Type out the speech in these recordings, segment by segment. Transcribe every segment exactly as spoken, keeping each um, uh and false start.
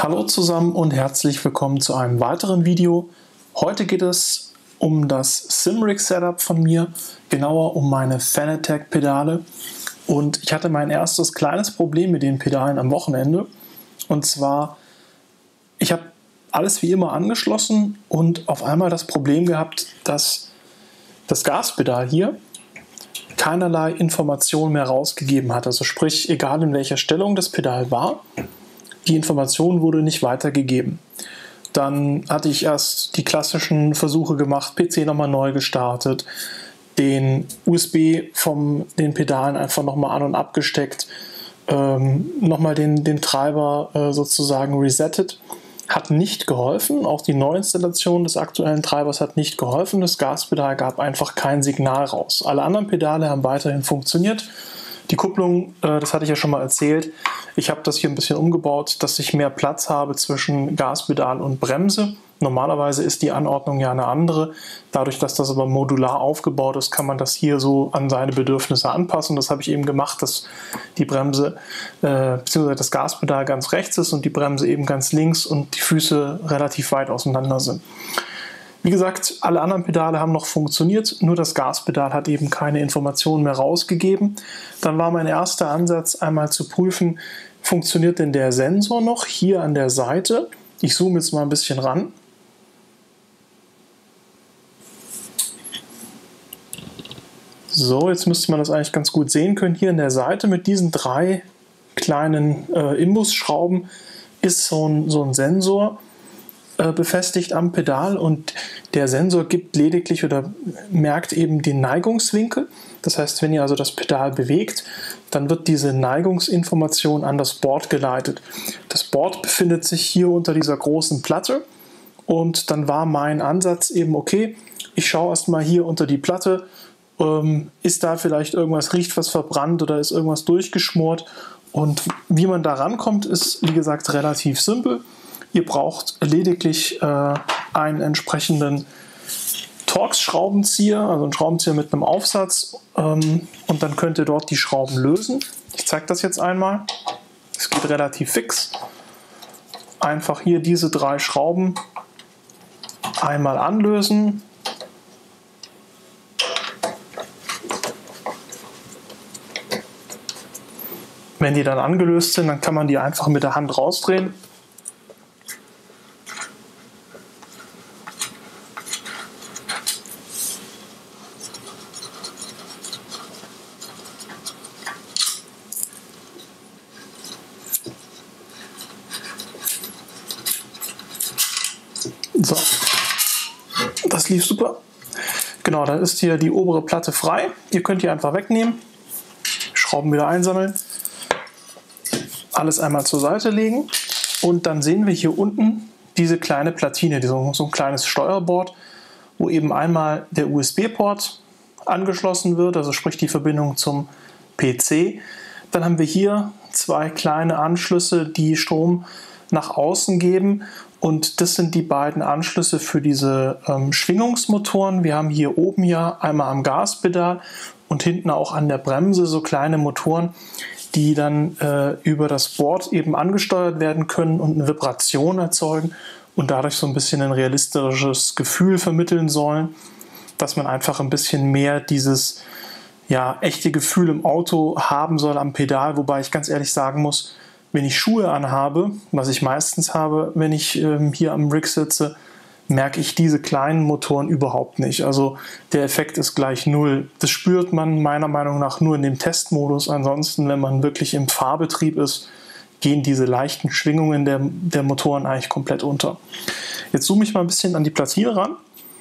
Hallo zusammen und herzlich willkommen zu einem weiteren Video. Heute geht es um das Simrig Setup von mir, genauer um meine Fanatec Pedale. Und ich hatte mein erstes kleines Problem mit den Pedalen am Wochenende. Und zwar, ich habe alles wie immer angeschlossen und auf einmal das Problem gehabt, dass das Gaspedal hier keinerlei Information mehr rausgegeben hat. Also sprich, egal in welcher Stellung das Pedal war, die Information wurde nicht weitergegeben. Dann hatte ich erst die klassischen Versuche gemacht, P C nochmal neu gestartet, den U S B von den Pedalen einfach nochmal an- und abgesteckt, ähm, nochmal den, den Treiber äh, sozusagen resettet. Hat nicht geholfen, auch die Neuinstallation des aktuellen Treibers hat nicht geholfen. Das Gaspedal gab einfach kein Signal raus. Alle anderen Pedale haben weiterhin funktioniert. Die Kupplung, äh, das hatte ich ja schon mal erzählt, ich habe das hier ein bisschen umgebaut, dass ich mehr Platz habe zwischen Gaspedal und Bremse. Normalerweise ist die Anordnung ja eine andere. Dadurch, dass das aber modular aufgebaut ist, kann man das hier so an seine Bedürfnisse anpassen. Das habe ich eben gemacht, dass die Bremse äh, bzw. das Gaspedal ganz rechts ist und die Bremse eben ganz links und die Füße relativ weit auseinander sind. Wie gesagt, alle anderen Pedale haben noch funktioniert, nur das Gaspedal hat eben keine Informationen mehr rausgegeben. Dann war mein erster Ansatz, einmal zu prüfen, funktioniert denn der Sensor noch hier an der Seite? Ich zoome jetzt mal ein bisschen ran. So, jetzt müsste man das eigentlich ganz gut sehen können. Hier an der Seite mit diesen drei kleinen äh, Imbusschrauben ist so ein, so ein Sensor befestigt am Pedal und der Sensor gibt lediglich oder merkt eben den Neigungswinkel. Das heißt, wenn ihr also das Pedal bewegt, dann wird diese Neigungsinformation an das Board geleitet. Das Board befindet sich hier unter dieser großen Platte und dann war mein Ansatz eben, okay, ich schaue erstmal hier unter die Platte, ähm, ist da vielleicht irgendwas, riecht was verbrannt oder ist irgendwas durchgeschmort, und wie man da rankommt, ist wie gesagt relativ simpel. Ihr braucht lediglich äh, einen entsprechenden Torx-Schraubenzieher, also einen Schraubenzieher mit einem Aufsatz, ähm, und dann könnt ihr dort die Schrauben lösen. Ich zeige das jetzt einmal. Es geht relativ fix. Einfach hier diese drei Schrauben einmal anlösen. Wenn die dann angelöst sind, dann kann man die einfach mit der Hand rausdrehen. So, das lief super. Genau, dann ist hier die obere Platte frei. Ihr könnt die einfach wegnehmen, Schrauben wieder einsammeln, alles einmal zur Seite legen und dann sehen wir hier unten diese kleine Platine, so, so ein kleines Steuerboard, wo eben einmal der U S B-Port angeschlossen wird, also sprich die Verbindung zum P C. Dann haben wir hier zwei kleine Anschlüsse, die Strom nach außen geben. Und das sind die beiden Anschlüsse für diese ähm, Schwingungsmotoren. Wir haben hier oben ja einmal am Gaspedal und hinten auch an der Bremse so kleine Motoren, die dann äh, über das Board eben angesteuert werden können und eine Vibration erzeugen und dadurch so ein bisschen ein realistisches Gefühl vermitteln sollen, dass man einfach ein bisschen mehr dieses ja, echte Gefühl im Auto haben soll am Pedal, wobei ich ganz ehrlich sagen muss, wenn ich Schuhe anhabe, was ich meistens habe, wenn ich ähm, hier am Rig sitze, merke ich diese kleinen Motoren überhaupt nicht. Also der Effekt ist gleich null. Das spürt man meiner Meinung nach nur in dem Testmodus. Ansonsten, wenn man wirklich im Fahrbetrieb ist, gehen diese leichten Schwingungen der, der Motoren eigentlich komplett unter. Jetzt zoome ich mal ein bisschen an die Platine ran.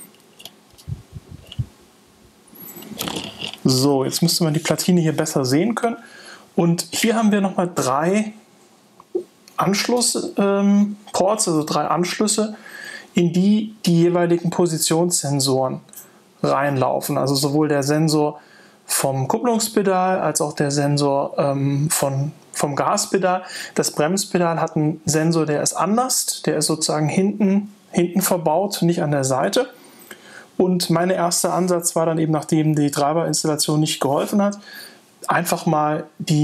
So, jetzt müsste man die Platine hier besser sehen können. Und hier haben wir nochmal drei Anschlussports, ähm, also drei Anschlüsse, in die die jeweiligen Positionssensoren reinlaufen. Also sowohl der Sensor vom Kupplungspedal als auch der Sensor ähm, von, vom Gaspedal. Das Bremspedal hat einen Sensor, der ist anders, der ist sozusagen hinten, hinten verbaut, nicht an der Seite. Und mein erster Ansatz war dann eben, nachdem die Treiberinstallation nicht geholfen hat, einfach mal die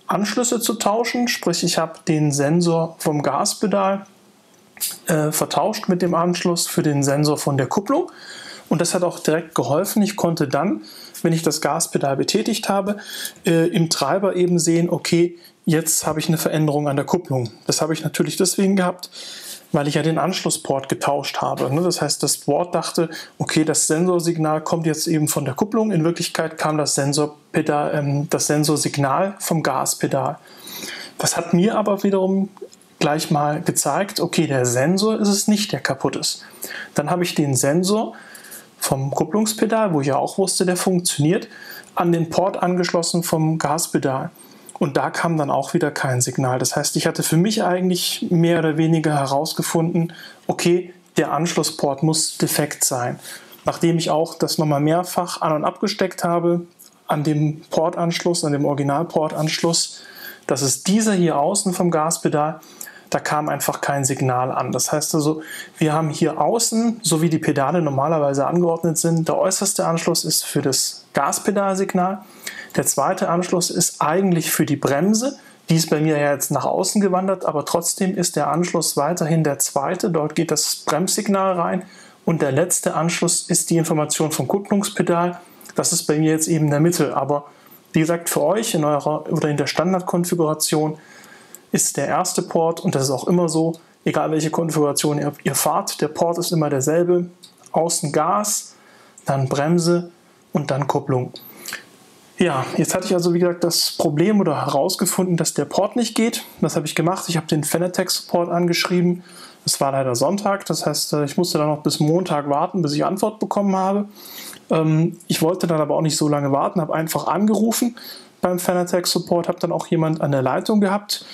Anschlüsse zu tauschen, sprich ich habe den Sensor vom Gaspedal äh, vertauscht mit dem Anschluss für den Sensor von der Kupplung und das hat auch direkt geholfen. Ich konnte dann, wenn ich das Gaspedal betätigt habe, äh, im Treiber eben sehen, okay, jetzt habe ich eine Veränderung an der Kupplung. Das habe ich natürlich deswegen gehabt, weil ich ja den Anschlussport getauscht habe. Das heißt, das Board dachte, okay, das Sensorsignal kommt jetzt eben von der Kupplung. In Wirklichkeit kam das Sensorpedal, ähm, das Sensorsignal vom Gaspedal. Das hat mir aber wiederum gleich mal gezeigt, okay, der Sensor ist es nicht, der kaputt ist. Dann habe ich den Sensor vom Kupplungspedal, wo ich ja auch wusste, der funktioniert, an den Port angeschlossen vom Gaspedal. Und da kam dann auch wieder kein Signal. Das heißt, ich hatte für mich eigentlich mehr oder weniger herausgefunden, okay, der Anschlussport muss defekt sein. Nachdem ich auch das nochmal mehrfach an- und abgesteckt habe, an dem Portanschluss, an dem Originalportanschluss, das ist dieser hier außen vom Gaspedal, da kam einfach kein Signal an. Das heißt also, wir haben hier außen, so wie die Pedale normalerweise angeordnet sind, der äußerste Anschluss ist für das Gaspedalsignal. Der zweite Anschluss ist eigentlich für die Bremse. Die ist bei mir ja jetzt nach außen gewandert, aber trotzdem ist der Anschluss weiterhin der zweite. Dort geht das Bremssignal rein. Und der letzte Anschluss ist die Information vom Kupplungspedal. Das ist bei mir jetzt eben in der Mitte. Aber wie gesagt, für euch in eurer oder in der Standardkonfiguration ist der erste Port, und das ist auch immer so, egal welche Konfiguration ihr, ihr fahrt, der Port ist immer derselbe. Außen Gas, dann Bremse und dann Kupplung. Ja, jetzt hatte ich also wie gesagt das Problem oder herausgefunden, dass der Port nicht geht. Was habe ich gemacht? Ich habe den Fanatec Support angeschrieben. Es war leider Sonntag, das heißt, ich musste dann noch bis Montag warten, bis ich Antwort bekommen habe. Ich wollte dann aber auch nicht so lange warten, habe einfach angerufen beim Fanatec Support, habe dann auch jemand an der Leitung gehabt.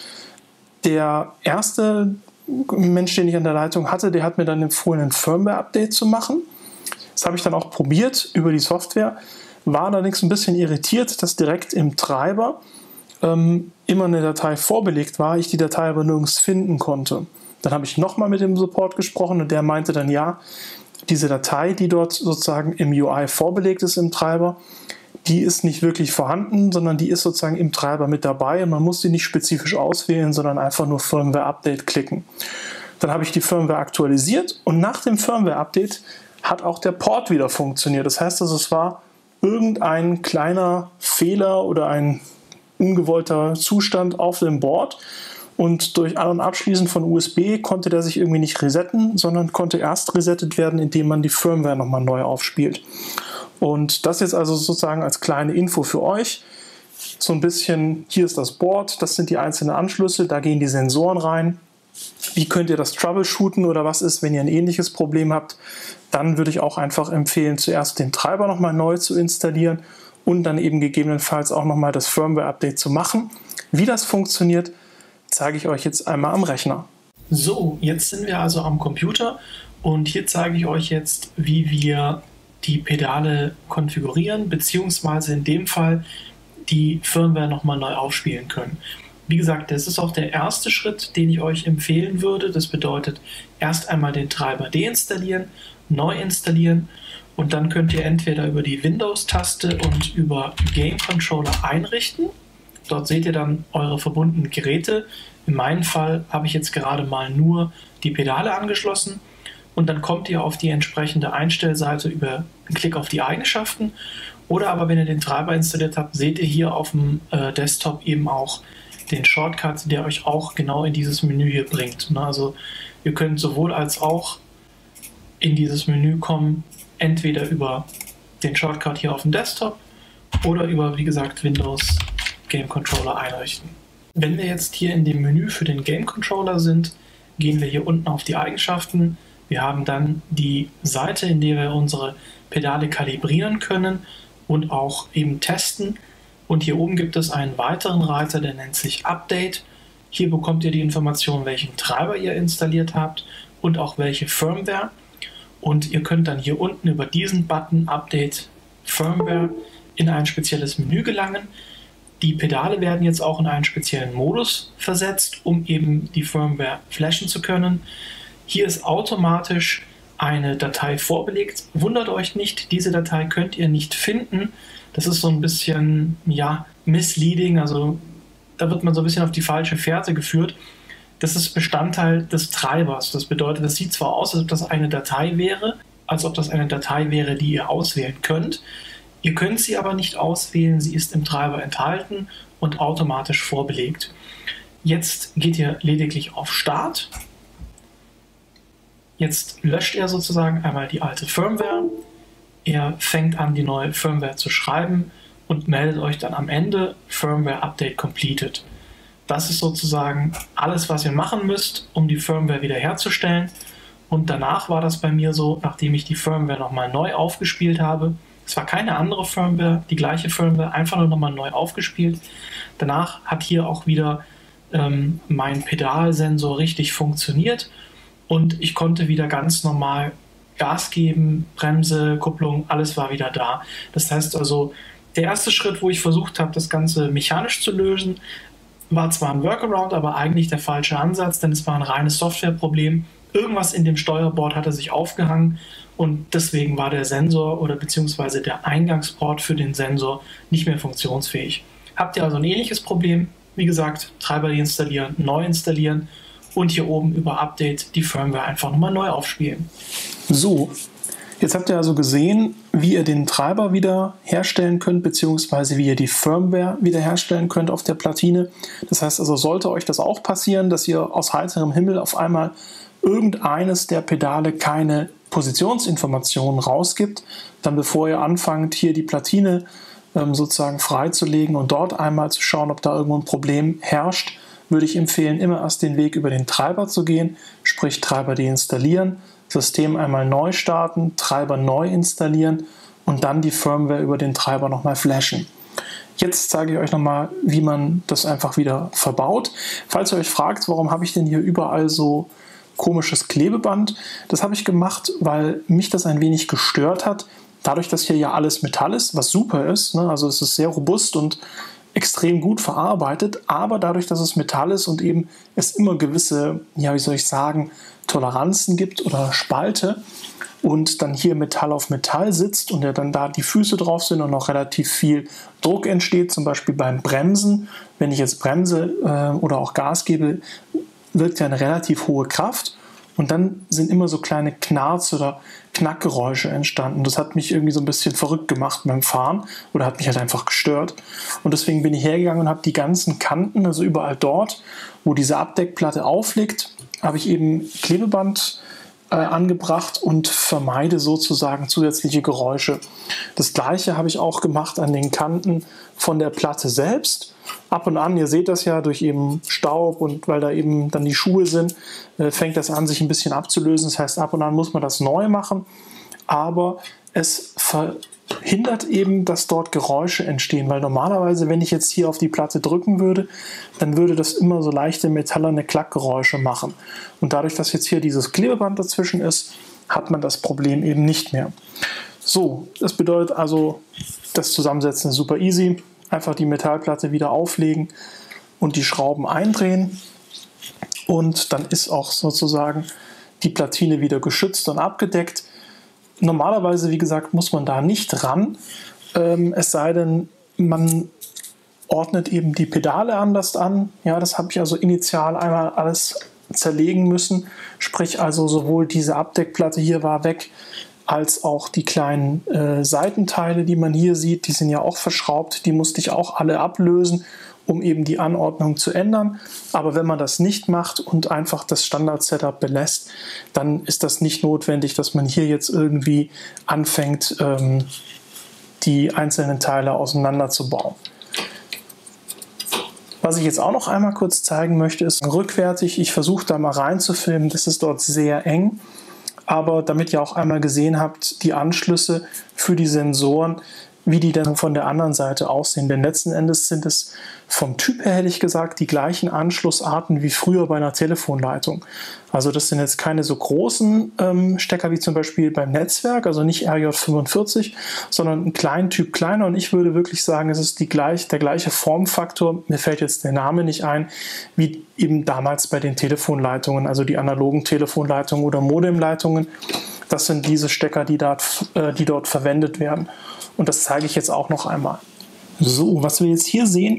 Der erste Mensch, den ich an der Leitung hatte, der hat mir dann empfohlen, ein Firmware-Update zu machen. Das habe ich dann auch probiert über die Software. War allerdings ein bisschen irritiert, dass direkt im Treiber ähm, immer eine Datei vorbelegt war, ich die Datei aber nirgends finden konnte. Dann habe ich nochmal mit dem Support gesprochen und der meinte dann, ja, diese Datei, die dort sozusagen im U I vorbelegt ist im Treiber, die ist nicht wirklich vorhanden, sondern die ist sozusagen im Treiber mit dabei und man muss sie nicht spezifisch auswählen, sondern einfach nur Firmware-Update klicken. Dann habe ich die Firmware aktualisiert und nach dem Firmware-Update hat auch der Port wieder funktioniert. Das heißt also, es war irgendein kleiner Fehler oder ein ungewollter Zustand auf dem Board und durch An- und Abschließen von U S B konnte der sich irgendwie nicht resetten, sondern konnte erst resettet werden, indem man die Firmware nochmal neu aufspielt. Und das jetzt also sozusagen als kleine Info für euch. So ein bisschen, hier ist das Board, das sind die einzelnen Anschlüsse, da gehen die Sensoren rein. Wie könnt ihr das troubleshooten oder was ist, wenn ihr ein ähnliches Problem habt? Dann würde ich auch einfach empfehlen, zuerst den Treiber nochmal neu zu installieren und dann eben gegebenenfalls auch nochmal das Firmware-Update zu machen. Wie das funktioniert, zeige ich euch jetzt einmal am Rechner. So, jetzt sind wir also am Computer und hier zeige ich euch jetzt, wie wir die Pedale konfigurieren, beziehungsweise in dem Fall die Firmware nochmal neu aufspielen können. Wie gesagt, das ist auch der erste Schritt, den ich euch empfehlen würde. Das bedeutet, erst einmal den Treiber deinstallieren, neu installieren und dann könnt ihr entweder über die Windows-Taste und über Game Controller einrichten. Dort seht ihr dann eure verbundenen Geräte. In meinem Fall habe ich jetzt gerade mal nur die Pedale angeschlossen und dann kommt ihr auf die entsprechende Einstellseite über einen Klick auf die Eigenschaften. Oder aber wenn ihr den Treiber installiert habt, seht ihr hier auf dem äh, Desktop eben auch den Shortcut, der euch auch genau in dieses Menü hier bringt. Also ihr könnt sowohl als auch in dieses Menü kommen, entweder über den Shortcut hier auf dem Desktop oder über, wie gesagt, Windows Game Controller einrichten. Wenn wir jetzt hier in dem Menü für den Game Controller sind, gehen wir hier unten auf die Eigenschaften. Wir haben dann die Seite, in der wir unsere Pedale kalibrieren können und auch eben testen. Und hier oben gibt es einen weiteren Reiter, der nennt sich Update. Hier bekommt ihr die Information, welchen Treiber ihr installiert habt und auch welche Firmware. Und ihr könnt dann hier unten über diesen Button Update Firmware in ein spezielles Menü gelangen. Die Pedale werden jetzt auch in einen speziellen Modus versetzt, um eben die Firmware flashen zu können. Hier ist automatisch eine Datei vorbelegt. Wundert euch nicht, diese Datei könnt ihr nicht finden. Das ist so ein bisschen, ja, misleading, also da wird man so ein bisschen auf die falsche Fährte geführt. Das ist Bestandteil des Treibers. Das bedeutet, das sieht zwar aus, als ob das eine Datei wäre, als ob das eine Datei wäre, die ihr auswählen könnt. Ihr könnt sie aber nicht auswählen, sie ist im Treiber enthalten und automatisch vorbelegt. Jetzt geht ihr lediglich auf Start. Jetzt löscht er sozusagen einmal die alte Firmware. Er fängt an, die neue Firmware zu schreiben und meldet euch dann am Ende Firmware Update completed. Das ist sozusagen alles, was ihr machen müsst, um die Firmware wiederherzustellen. Und danach war das bei mir so, nachdem ich die Firmware nochmal neu aufgespielt habe. Es war keine andere Firmware, die gleiche Firmware, einfach nur nochmal neu aufgespielt. Danach hat hier auch wieder ähm, mein Pedalsensor richtig funktioniert und ich konnte wieder ganz normal Gas geben, Bremse, Kupplung, alles war wieder da. Das heißt also, der erste Schritt, wo ich versucht habe, das Ganze mechanisch zu lösen, war zwar ein Workaround, aber eigentlich der falsche Ansatz, denn es war ein reines Softwareproblem. Irgendwas in dem Steuerboard hatte sich aufgehangen und deswegen war der Sensor oder beziehungsweise der Eingangsport für den Sensor nicht mehr funktionsfähig. Habt ihr also ein ähnliches Problem? Wie gesagt, Treiber deinstallieren, neu installieren und hier oben über Update die Firmware einfach nochmal neu aufspielen. So, jetzt habt ihr also gesehen, wie ihr den Treiber wieder herstellen könnt, beziehungsweise wie ihr die Firmware wieder herstellen könnt auf der Platine. Das heißt also, sollte euch das auch passieren, dass ihr aus heiterem Himmel auf einmal irgendeines der Pedale keine Positionsinformationen rausgibt, dann bevor ihr anfangt, hier die Platine ähm, sozusagen freizulegen und dort einmal zu schauen, ob da irgendwo ein Problem herrscht, würde ich empfehlen, immer erst den Weg über den Treiber zu gehen, sprich Treiber deinstallieren, System einmal neu starten, Treiber neu installieren und dann die Firmware über den Treiber nochmal flashen. Jetzt zeige ich euch nochmal, wie man das einfach wieder verbaut. Falls ihr euch fragt, warum habe ich denn hier überall so komisches Klebeband, das habe ich gemacht, weil mich das ein wenig gestört hat. Dadurch, dass hier ja alles Metall ist, was super ist, ne? Also es ist sehr robust und extrem gut verarbeitet, aber dadurch, dass es Metall ist und eben es immer gewisse, ja wie soll ich sagen, Toleranzen gibt oder Spalte und dann hier Metall auf Metall sitzt und ja dann da die Füße drauf sind und noch relativ viel Druck entsteht, zum Beispiel beim Bremsen. Wenn ich jetzt bremse äh, oder auch Gas gebe, wirkt ja eine relativ hohe Kraft und dann sind immer so kleine Knarz- oder Knackgeräusche entstanden. Das hat mich irgendwie so ein bisschen verrückt gemacht beim Fahren oder hat mich halt einfach gestört. Und deswegen bin ich hergegangen und habe die ganzen Kanten, also überall dort, wo diese Abdeckplatte aufliegt, habe ich eben Klebeband äh, angebracht und vermeide sozusagen zusätzliche Geräusche. Das gleiche habe ich auch gemacht an den Kanten von der Platte selbst. Ab und an, ihr seht das ja, durch eben Staub und weil da eben dann die Schuhe sind, äh, fängt das an, sich ein bisschen abzulösen. Das heißt, ab und an muss man das neu machen, aber es verhindert eben, dass dort Geräusche entstehen, weil normalerweise, wenn ich jetzt hier auf die Platte drücken würde, dann würde das immer so leichte metallerne Klackgeräusche machen. Und dadurch, dass jetzt hier dieses Klebeband dazwischen ist, hat man das Problem eben nicht mehr. So, das bedeutet also, das Zusammensetzen ist super easy. Einfach die Metallplatte wieder auflegen und die Schrauben eindrehen und dann ist auch sozusagen die Platine wieder geschützt und abgedeckt. Normalerweise, wie gesagt, muss man da nicht ran, ähm, es sei denn, man ordnet eben die Pedale anders an. Ja, das habe ich also initial einmal alles zerlegen müssen, sprich also sowohl diese Abdeckplatte hier war weg, als auch die kleinen äh, Seitenteile, die man hier sieht, die sind ja auch verschraubt, die musste ich auch alle ablösen, um eben die Anordnung zu ändern. Aber wenn man das nicht macht und einfach das Standard-Setup belässt, dann ist das nicht notwendig, dass man hier jetzt irgendwie anfängt, ähm, die einzelnen Teile auseinanderzubauen. Was ich jetzt auch noch einmal kurz zeigen möchte, ist rückwärtig. Ich versuche da mal reinzufilmen, das ist dort sehr eng. Aber damit ihr auch einmal gesehen habt, die Anschlüsse für die Sensoren, wie die dann von der anderen Seite aussehen. Denn letzten Endes sind es vom Typ her, hätte ich gesagt, die gleichen Anschlussarten wie früher bei einer Telefonleitung. Also das sind jetzt keine so großen ähm, Stecker wie zum Beispiel beim Netzwerk, also nicht R J fünfundvierzig, sondern einen kleinen Typ kleiner. Und ich würde wirklich sagen, es ist die gleich, der gleiche Formfaktor, mir fällt jetzt der Name nicht ein, wie eben damals bei den Telefonleitungen, also die analogen Telefonleitungen oder Modemleitungen. Das sind diese Stecker, die dort, äh, die dort verwendet werden. Und das zeige ich jetzt auch noch einmal. So, was wir jetzt hier sehen,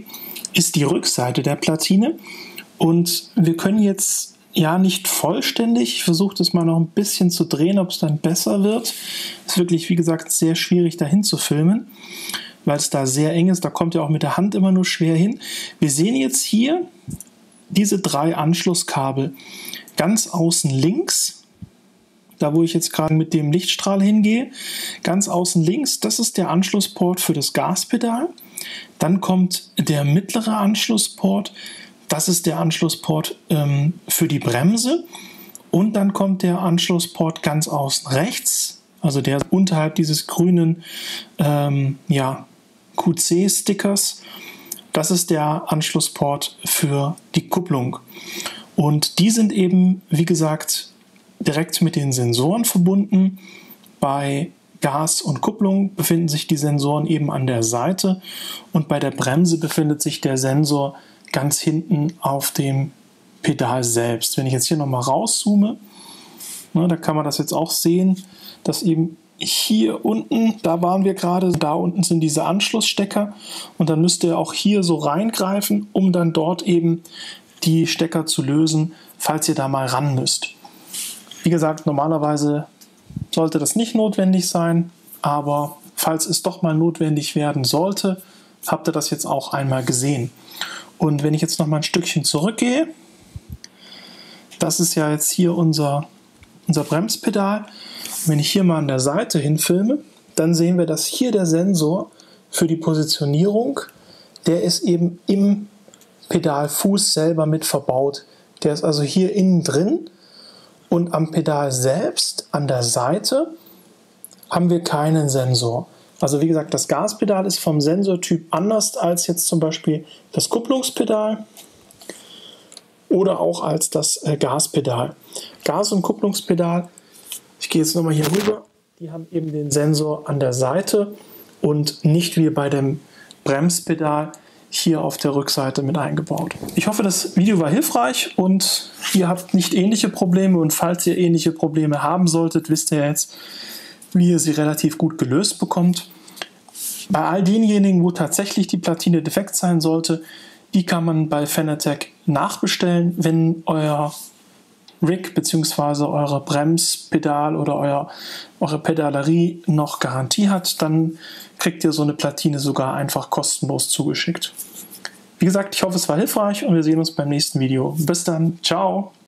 ist die Rückseite der Platine. Und wir können jetzt ja nicht vollständig, ich versuche das mal noch ein bisschen zu drehen, ob es dann besser wird. Ist wirklich, wie gesagt, sehr schwierig dahin zu filmen, weil es da sehr eng ist. Da kommt ja auch mit der Hand immer nur schwer hin. Wir sehen jetzt hier diese drei Anschlusskabel. Ganz außen links, da wo ich jetzt gerade mit dem Lichtstrahl hingehe, ganz außen links, das ist der Anschlussport für das Gaspedal. Dann kommt der mittlere Anschlussport, das ist der Anschlussport ähm, für die Bremse. Und dann kommt der Anschlussport ganz außen rechts, also der unterhalb dieses grünen ähm, ja, Q C-Stickers. Das ist der Anschlussport für die Kupplung. Und die sind eben, wie gesagt, direkt mit den Sensoren verbunden. Bei Gas und Kupplung befinden sich die Sensoren eben an der Seite und bei der Bremse befindet sich der Sensor ganz hinten auf dem Pedal selbst. Wenn ich jetzt hier nochmal rauszoome, ne, da kann man das jetzt auch sehen, dass eben hier unten, da waren wir gerade, da unten sind diese Anschlussstecker und dann müsst ihr auch hier so reingreifen, um dann dort eben die Stecker zu lösen, falls ihr da mal ran müsst. Wie gesagt, normalerweise sollte das nicht notwendig sein, aber falls es doch mal notwendig werden sollte, habt ihr das jetzt auch einmal gesehen. Und wenn ich jetzt noch mal ein Stückchen zurückgehe, das ist ja jetzt hier unser, unser Bremspedal. Und wenn ich hier mal an der Seite hinfilme, dann sehen wir, dass hier der Sensor für die Positionierung, der ist eben im Pedalfuß selber mit verbaut. Der ist also hier innen drin und am Pedal selbst, an der Seite, haben wir keinen Sensor. Also wie gesagt, das Gaspedal ist vom Sensortyp anders als jetzt zum Beispiel das Kupplungspedal oder auch als das äh, Gaspedal. Gas- und Kupplungspedal, ich gehe jetzt nochmal hier rüber, die haben eben den Sensor an der Seite und nicht wie bei dem Bremspedal hier auf der Rückseite mit eingebaut. Ich hoffe, das Video war hilfreich und ihr habt nicht ähnliche Probleme und falls ihr ähnliche Probleme haben solltet, wisst ihr jetzt, wie ihr sie relativ gut gelöst bekommt. Bei all denjenigen, wo tatsächlich die Platine defekt sein sollte, die kann man bei Fanatec nachbestellen, wenn euer Rig bzw. eure Bremspedal oder euer, eure Pedalerie noch Garantie hat, dann kriegt ihr so eine Platine sogar einfach kostenlos zugeschickt. Wie gesagt, ich hoffe, es war hilfreich und wir sehen uns beim nächsten Video. Bis dann, ciao!